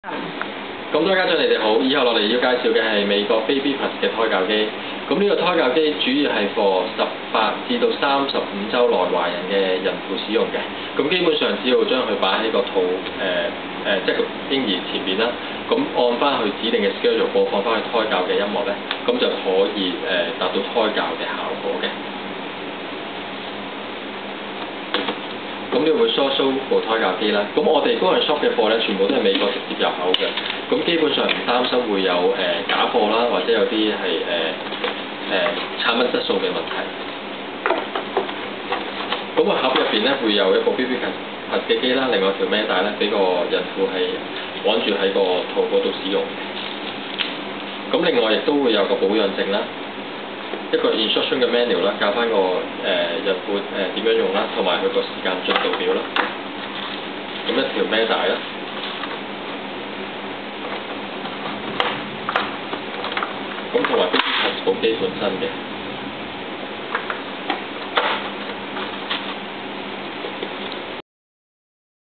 咁多位家長你哋好，以後落嚟要介紹嘅係美國 Baby Plus 嘅胎教機。咁呢個胎教機主要係 for 18至到35週內懷孕嘅孕婦使用嘅。咁基本上只要將佢擺喺個肚即係個嬰兒前邊啦，咁按翻佢指定嘅 schedule 播放翻去胎教嘅音樂咧，咁就可以達到胎教嘅效果嘅。咁呢個會 show 部胎教機啦。咁我哋嗰陣 shop 嘅貨咧，全部都係美國直接入口嘅。咁基本上唔擔心會有假貨啦，或者有啲係產品質素嘅問題。咁個盒入邊咧會有一部 BB Plus 嘅機啦，另外條孭帶咧俾個孕婦係綁住喺個肚嗰度使用。咁另外亦都會有個保養證啦。一個 instruction 嘅 manual 啦，教翻個孕婦點樣用啦，同埋佢個時間進度表啦。咁一條孭帶啦。咁同埋 Baby Plus 部機本身嘅。